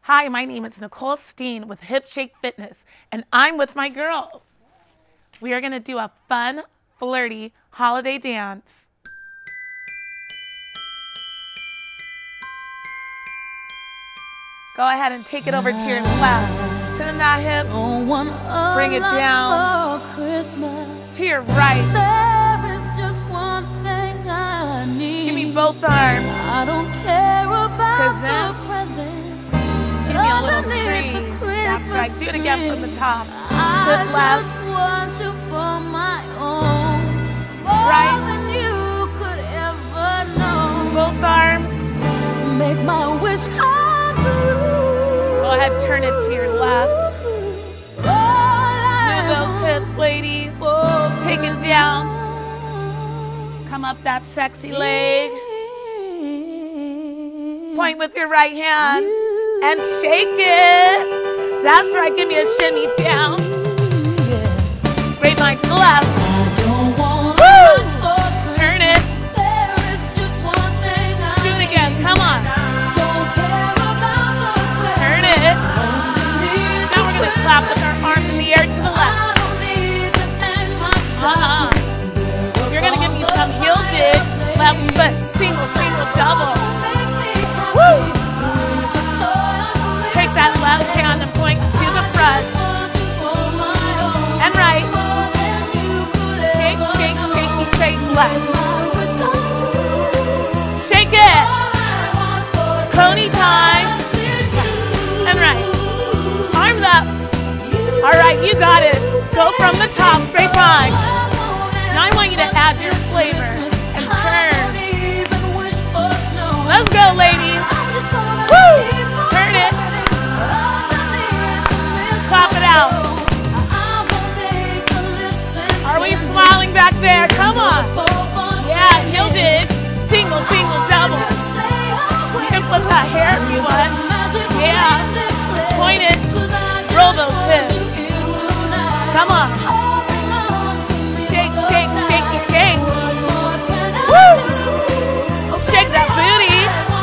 Hi, my name is Nicole Steen with Hip Shake Fitness, and I'm with my girls. We are going to do a fun, flirty holiday dance. Go ahead and take it over to your left. Sit in that hip, bring it down to your right. There is just one thing I need. Give me both arms. I don't care about the presents. Give me a little scream. That's right. Do it again from the top. Sit left. I just want you for my own. Right. More than you could ever know. Both arms. Make my wish come true. Go ahead, turn it to your left. Move those hips, ladies. Take it down. Come up that sexy leg. Point with your right hand and shake it. That's right. Give me a shimmy down. Grapevine to the left. Woo! Turn it. Do it again. Come on. Turn it. Now we're going to clap with our arms in the air to the left. You're going to give me some heel dig. Left foot. Single, single, double. Woo! Take that left hand and point to the front. And right. Shake, shake, shake, shake, left. Shake it. Pony time. And right. Arms up. All right, you got it. Go from the top, straight line. Now I want you to add your flavor and turn. Let's go, ladies. Woo! Turn it. Clap it out. Are we smiling back there? Come on. Yeah, heel dig. Single, single, double. Hip with that hair if you want. Yeah. Point it. Roll those hips. Come on. Shake, shake, shake, shake. Woo! Shake that booty.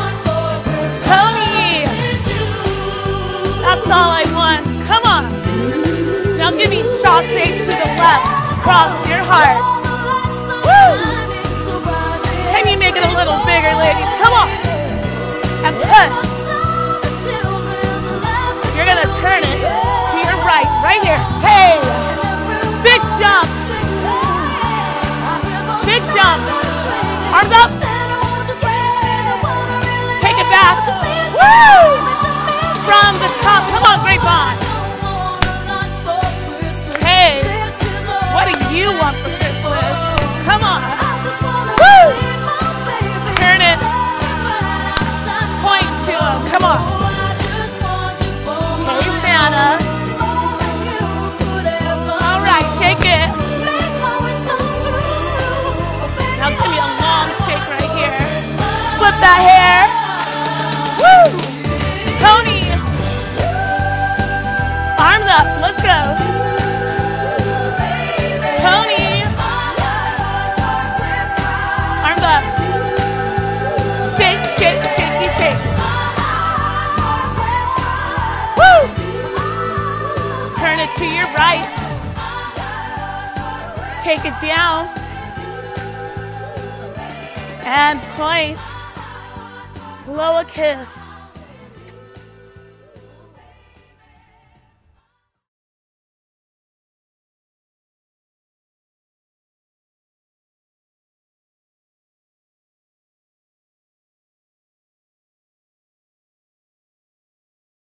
Pony. That's all I want. Come on. Now give me sausage to the left. Cross your heart. Woo! Can you make it a little bigger, ladies? Come on. And push. You're going to turn it to your right. Right here. Hey. Big jump. Big jump. Arms up. Take it back. Woo! From the top. Come on, grapevine. Hey. What do you want for Christmas? Come on. Woo! Turn it. Point to him. Come on. Hey, Santa. All right, shake it. Now give me a long shake right here. Flip that hair. Woo! Pony. Arms up. Let's go. Pony. Arms up. Shake, shake, shake, shake. Woo! Turn it to your right. Take it down. And point. Blow a kiss.